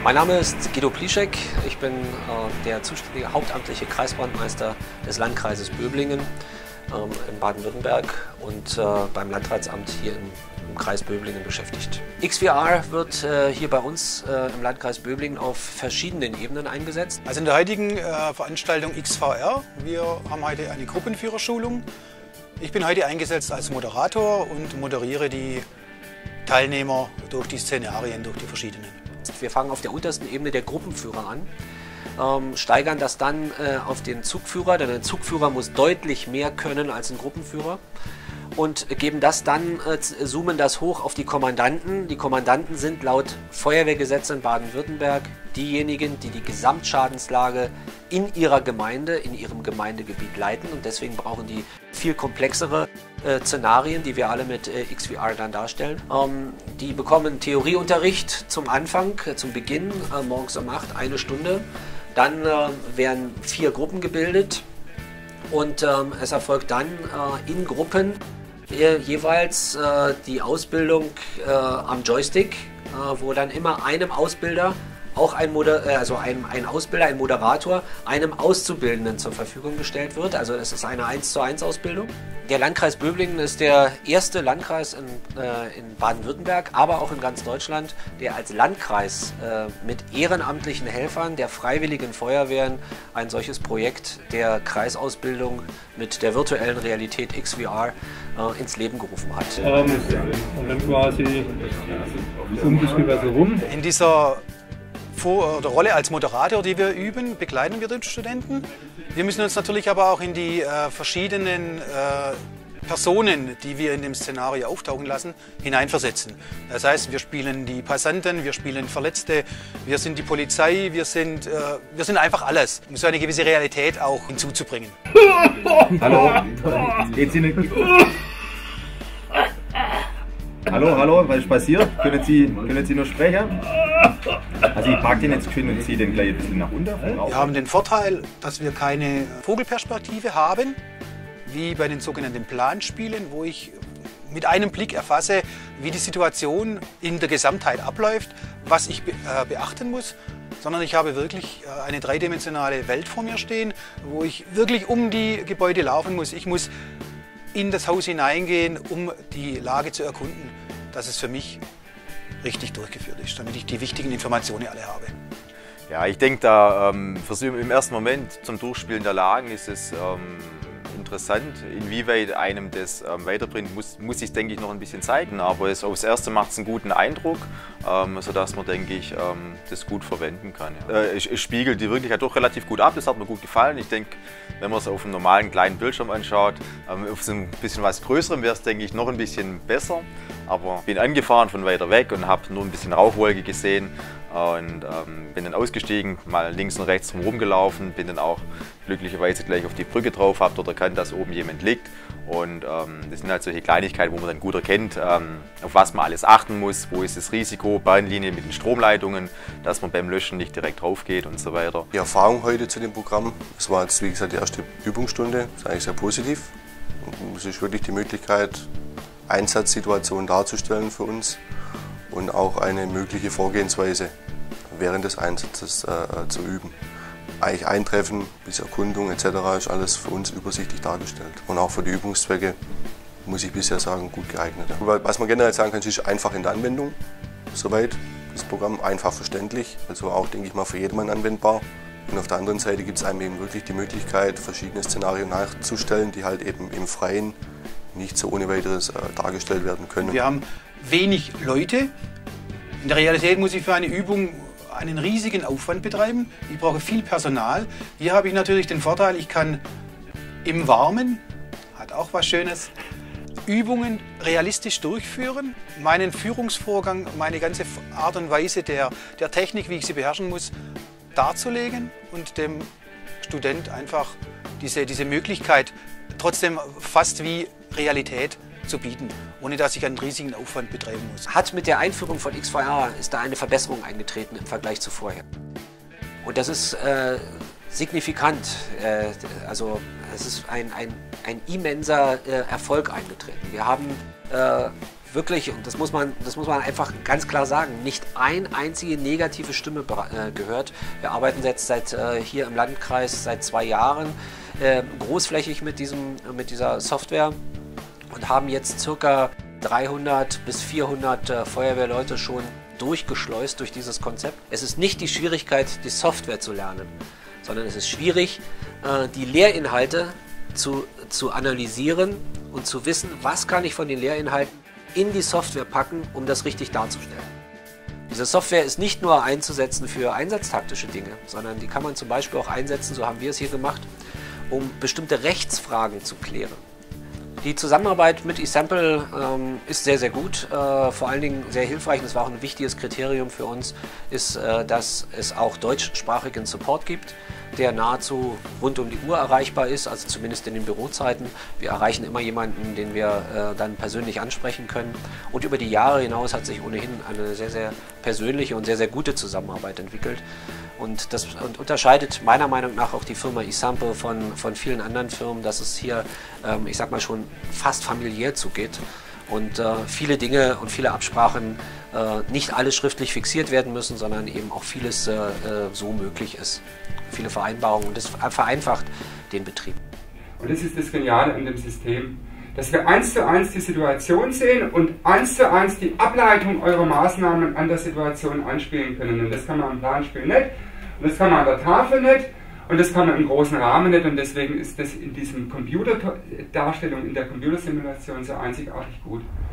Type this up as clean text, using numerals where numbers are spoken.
Mein Name ist Guido Pliszek. Ich bin der zuständige hauptamtliche Kreisbrandmeister des Landkreises Böblingen in Baden-Württemberg und beim Landratsamt hier im Kreis Böblingen beschäftigt. XVR wird hier bei uns im Landkreis Böblingen auf verschiedenen Ebenen eingesetzt. Also in der heutigen Veranstaltung XVR, wir haben heute eine Gruppenführerschulung. Ich bin heute eingesetzt als Moderator und moderiere die Teilnehmer durch die Szenarien, durch die verschiedenen. Wir fangen auf der untersten Ebene der Gruppenführer an, steigern das dann auf den Zugführer, denn ein Zugführer muss deutlich mehr können als ein Gruppenführer und geben das dann, zoomen das hoch auf die Kommandanten. Die Kommandanten sind laut Feuerwehrgesetz in Baden-Württemberg diejenigen, die die Gesamtschadenslage in ihrer Gemeinde, in ihrem Gemeindegebiet leiten, und deswegen brauchen die viel komplexere Szenarien, die wir alle mit XVR dann darstellen. Die bekommen Theorieunterricht zum Anfang, zum Beginn, morgens um 8, eine Stunde. Dann werden 4 Gruppen gebildet und es erfolgt dann in Gruppen jeweils die Ausbildung am Joystick, wo dann immer einem Ausbilder, auch ein Ausbilder, ein Moderator, einem Auszubildenden zur Verfügung gestellt wird. Also es ist eine 1:1 Ausbildung. Der Landkreis Böblingen ist der erste Landkreis in Baden-Württemberg, aber auch in ganz Deutschland, der als Landkreis mit ehrenamtlichen Helfern der Freiwilligen Feuerwehren ein solches Projekt der Kreisausbildung mit der virtuellen Realität XVR ins Leben gerufen hat. Und dann quasi um das Gewässer rum. In dieser Rolle als Moderator, die wir üben, begleiten wir den Studenten. Wir müssen uns natürlich aber auch in die verschiedenen Personen, die wir in dem Szenario auftauchen lassen, hineinversetzen. Das heißt, wir spielen die Passanten, wir spielen Verletzte, wir sind die Polizei, wir sind einfach alles, um so eine gewisse Realität auch hinzuzubringen. Hallo, geht's Ihnen? Hallo, was ist passiert? Können Sie nur sprechen? Also ich packe den jetzt schön und ziehe den gleich ein bisschen nach unten. Wir haben den Vorteil, dass wir keine Vogelperspektive haben, wie bei den sogenannten Planspielen, wo ich mit einem Blick erfasse, wie die Situation in der Gesamtheit abläuft, was ich beachten muss, sondern ich habe wirklich eine dreidimensionale Welt vor mir stehen, wo ich wirklich um die Gebäude laufen muss. Ich muss in das Haus hineingehen, um die Lage zu erkunden, dass es für mich richtig durchgeführt ist, damit ich die wichtigen Informationen alle habe. Ja, ich denke, da im ersten Moment zum Durchspielen der Lagen ist es interessant. Inwieweit einem das weiterbringt, muss ich, denke ich, noch ein bisschen zeigen. Aber aufs Erste macht es einen guten Eindruck, sodass man, denke ich, das gut verwenden kann. Ja. Es spiegelt die Wirklichkeit doch relativ gut ab, das hat mir gut gefallen. Ich denke, wenn man es auf einem normalen kleinen Bildschirm anschaut, auf so ein bisschen was Größerem wäre es, denke ich, noch ein bisschen besser. Aber ich bin angefahren von weiter weg und habe nur ein bisschen Rauchwolke gesehen und bin dann ausgestiegen, mal links und rechts drum gelaufen, bin dann auch glücklicherweise gleich auf die Brücke drauf, habe dort erkannt, dass oben jemand liegt. Und das sind halt solche Kleinigkeiten, wo man dann gut erkennt, auf was man alles achten muss, wo ist das Risiko, Bahnlinie mit den Stromleitungen, dass man beim Löschen nicht direkt drauf geht und so weiter. Die Erfahrung heute zu dem Programm, das war jetzt wie gesagt die erste Übungsstunde, ist eigentlich sehr positiv. Und es ist wirklich die Möglichkeit, Einsatzsituationen darzustellen für uns und auch eine mögliche Vorgehensweise während des Einsatzes zu üben. Eigentlich Eintreffen bis Erkundung etc. ist alles für uns übersichtlich dargestellt. Und auch für die Übungszwecke, muss ich bisher sagen, gut geeignet. Was man generell sagen kann, es ist einfach in der Anwendung, soweit das Programm, einfach verständlich, also auch, denke ich mal, für jedermann anwendbar. Und auf der anderen Seite gibt es einem eben wirklich die Möglichkeit, verschiedene Szenarien nachzustellen, die halt eben im Freien nicht so ohne weiteres dargestellt werden können. Wir haben wenig Leute. In der Realität muss ich für eine Übung einen riesigen Aufwand betreiben. Ich brauche viel Personal. Hier habe ich natürlich den Vorteil, ich kann im Warmen, hat auch was Schönes, Übungen realistisch durchführen, meinen Führungsvorgang, meine ganze Art und Weise der Technik, wie ich sie beherrschen muss, darzulegen und dem Student einfach diese Möglichkeit trotzdem fast wie Realität zu bieten, ohne dass ich einen riesigen Aufwand betreiben muss. Hat mit der Einführung von XVR ist da eine Verbesserung eingetreten im Vergleich zu vorher. Und das ist signifikant. Also es ist ein immenser Erfolg eingetreten. Wir haben wirklich, und das muss man einfach ganz klar sagen, nicht eine einzige negative Stimme gehört. Wir arbeiten jetzt hier im Landkreis seit 2 Jahren großflächig mit dieser Software und haben jetzt ca. 300 bis 400 Feuerwehrleute schon durchgeschleust durch dieses Konzept. Es ist nicht die Schwierigkeit, die Software zu lernen, sondern es ist schwierig, die Lehrinhalte zu analysieren und zu wissen, was kann ich von den Lehrinhalten in die Software packen, um das richtig darzustellen. Diese Software ist nicht nur einzusetzen für einsatztaktische Dinge, sondern die kann man zum Beispiel auch einsetzen, so haben wir es hier gemacht, um bestimmte Rechtsfragen zu klären. Die Zusammenarbeit mit eSample ist sehr, sehr gut, vor allen Dingen sehr hilfreich, und das war auch ein wichtiges Kriterium für uns, ist, dass es auch deutschsprachigen Support gibt, der nahezu rund um die Uhr erreichbar ist, also zumindest in den Bürozeiten. Wir erreichen immer jemanden, den wir dann persönlich ansprechen können. Und über die Jahre hinaus hat sich ohnehin eine sehr, sehr persönliche und sehr, sehr gute Zusammenarbeit entwickelt. Und das unterscheidet meiner Meinung nach auch die Firma eSample von vielen anderen Firmen, dass es hier, ich sag mal, schon fast familiär zugeht und viele Dinge und viele Absprachen nicht alles schriftlich fixiert werden müssen, sondern eben auch vieles so möglich ist. Viele Vereinbarungen, und das vereinfacht den Betrieb. Und das ist das Geniale an dem System, dass wir 1:1 die Situation sehen und 1:1 die Ableitung eurer Maßnahmen an der Situation anspielen können. Und das kann man am Planspiel nicht, und das kann man an der Tafel nicht, und das kann man im großen Rahmen nicht, und deswegen ist das in diesem Computerdarstellung, in der Computersimulation so einzigartig gut.